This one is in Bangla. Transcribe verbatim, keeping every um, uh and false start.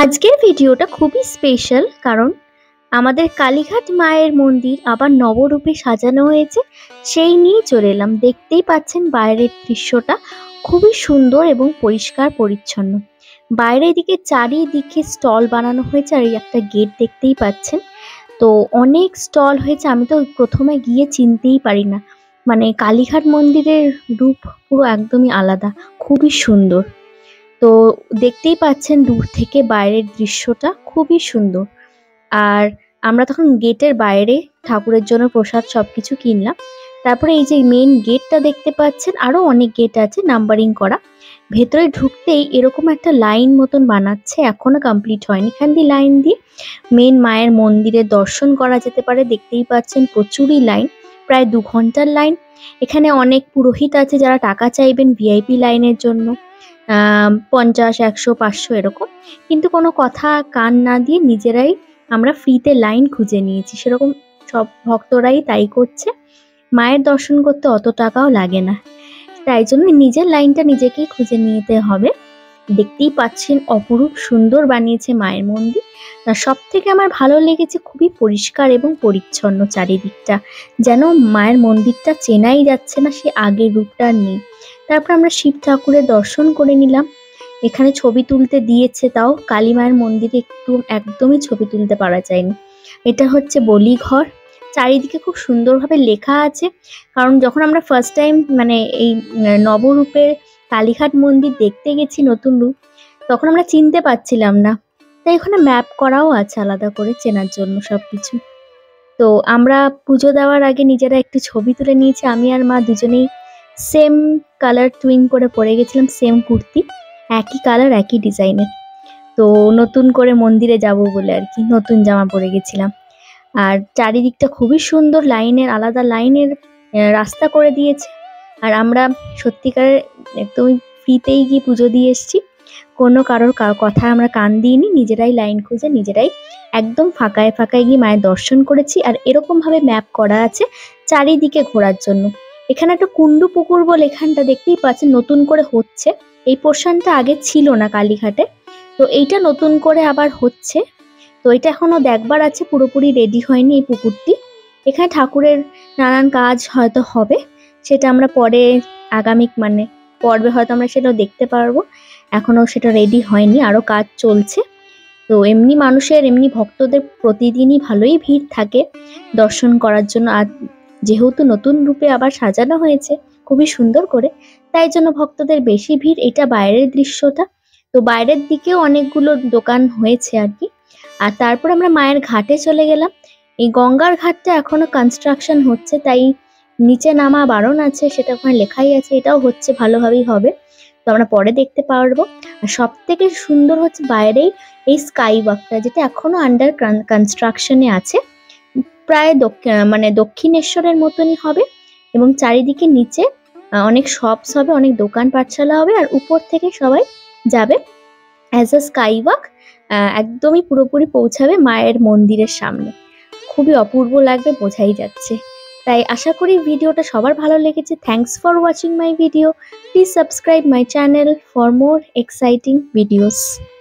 আজকের ভিডিওটা খুবই স্পেশাল, কারণ আমাদের কালীঘাট মায়ের মন্দির আবার নবরূপে সাজানো হয়েছে। সেই নিয়ে চলে এলাম। দেখতেই পাচ্ছেন বাইরের দৃশ্যটা খুবই সুন্দর এবং পরিষ্কার পরিচ্ছন্ন। বাইরের দিকে চারিদিকে স্টল বানানো হয়েছে, আর এই একটা গেট দেখতেই পাচ্ছেন। তো অনেক স্টল হয়েছে, আমি তো প্রথমে গিয়ে চিনতেই পারি না। মানে কালীঘাট মন্দিরের রূপ পুরো একদমই আলাদা, খুবই সুন্দর। তো দেখতেই পাচ্ছেন দূর থেকে বাইরের দৃশ্যটা খুবই সুন্দর। আর আমরা তখন গেটের বাইরে ঠাকুরের জন্য প্রসাদ সবকিছু কিনলাম। তারপরে এই যে মেন গেটটা দেখতে পাচ্ছেন, আরো অনেক গেট আছে নাম্বারিং করা। ভেতরে ঢুকতেই এরকম একটা লাইন মতন বানাচ্ছে, এখনো কমপ্লিট হয়নি। এখান দিয়ে লাইন দিয়ে মেন মায়ের মন্দিরে দর্শন করা যেতে পারে। দেখতেই পাচ্ছেন প্রচুরই লাইন, প্রায় দু ঘন্টার লাইন। এখানে অনেক পুরোহিত আছে যারা টাকা চাইবেন ভিআইপি লাইনের জন্য, আহ পঞ্চাশ একশো পাঁচশো এরকম। কিন্তু কোনো কথা কান না দিয়ে নিজেরাই আমরা ফ্রিতে লাইন খুঁজে নিয়েছি, সেরকম সব ভক্তরাই তাই করছে। মায়ের দর্শন করতে অত টাকাও লাগে না, তাই জন্য নিজের লাইনটা নিজেকেই খুঁজে নিতে হবে। দেখতেই পাচ্ছেন অপরূপ সুন্দর বানিয়েছে মায়ের মন্দির। সব থেকে আমার ভালো লেগেছে খুবই পরিষ্কার এবং পরিচ্ছন্ন চারিদিকটা, যেন মায়ের মন্দিরটা চেনাই যাচ্ছে না, সে আগের রূপটা নেই। তারপর আমরা শিব ঠাকুরের দর্শন করে নিলাম। এখানে ছবি তুলতে দিয়েছে, তাও কালী মায়ের মন্দিরে একটু একদমই ছবি তুলতে পারা যায়নি। এটা হচ্ছে বলিঘর। চারিদিকে খুব সুন্দরভাবে লেখা আছে, কারণ যখন আমরা ফার্স্ট টাইম মানে এই নবরূপের কালীঘাট মন্দির দেখতে গেছি নতুন রূপ, তখন আমরা চিনতে পারছিলাম না, তাই ওখানে ম্যাপ করাও আছে আলাদা করে চেনার জন্য সবকিছু। তো আমরা পুজো দেওয়ার আগে নিজেরা একটু ছবি তুলে নিয়েছি। আমি আর মা দুজনেই সেম কালার টুইন করে পরে গেছিলাম, সেম কুর্তি, একই কালার একই ডিজাইনের। তো নতুন করে মন্দিরে যাব বলে আর কি নতুন জামা পরে গেছিলাম। আর চারিদিকটা খুবই সুন্দর, লাইনের আলাদা লাইনের রাস্তা করে দিয়েছে। আর আমরা সত্যিকারের একদমই ফ্রিতেই গিয়ে পুজো দিয়ে এসেছি, কোনো কারোর কথা আমরা কান দিইনি, নিজেরাই লাইন খুঁজে নিজেরাই একদম ফাঁকায় ফাঁকায় গিয়ে মায়ের দর্শন করেছি। আর এরকম ভাবে ম্যাপ করা আছে চারিদিকে ঘোরার জন্য। এখানে একটা কুন্ডু পুকুর বলে এখানটা দেখতেই পাচ্ছেন নতুন করে হচ্ছে, এই পোর্শনটা আগে ছিল না কালীঘাটে, তো এইটা নতুন করে আবার হচ্ছে। তো এটা এখনো দেখবার আছে, পুরোপুরি রেডি হয়নি এই পুকুরটি। এখানে ঠাকুরের নানান কাজ হয়তো হবে, সেটা আমরা পরে আগামী মানে পর্বে হয়তো আমরা সেটা দেখতে পারবো। এখনো সেটা রেডি হয়নি, আরো কাজ চলছে। তো এমনি মানুষের এমনি ভক্তদের প্রতিদিনই ভালোই ভিড় থাকে দর্শন করার জন্য। আর যেহেতু নতুন রূপে আবার সাজানো হয়েছে খুবই সুন্দর করে, তাই জন্য ভক্তদের বেশি ভিড়। এটা বাইরের দৃশ্যটা। তো বাইরের দিকেও অনেকগুলো দোকান হয়েছে আর কি। আর তারপর আমরা মায়ের ঘাটে চলে গেলাম। এই গঙ্গার ঘাটটা এখনো কনস্ট্রাকশন হচ্ছে, তাই নিচে নামা বারণ আছে, সেটা ওখানে লেখাই আছে। এটাও হচ্ছে, ভালোভাবেই হবে, তো আমরা পরে দেখতে পারবো। আর সব থেকে সুন্দর হচ্ছে বাইরেই এই স্কাই ওয়াকটা, যেটা এখনো আন্ডার কনস্ট্রাকশনে আছে। প্রায় মানে দক্ষিণেশ্বরের মতনই হবে, এবং চারিদিকে নিচে অনেক শপস হবে, অনেক দোকান পাঠশালা হবে, আর উপর থেকে সবাই যাবে অ্যাজ আ স্কাই ওয়াক, একদমই পুরোপুরি পৌঁছাবে মায়ের মন্দিরের সামনে। খুবই অপূর্ব লাগবে, বোঝাই যাচ্ছে। তাই আশা করি ভিডিওটা সবার ভালো লেগেছে। Thanks for watching my video. Please subscribe my channel for more exciting videos.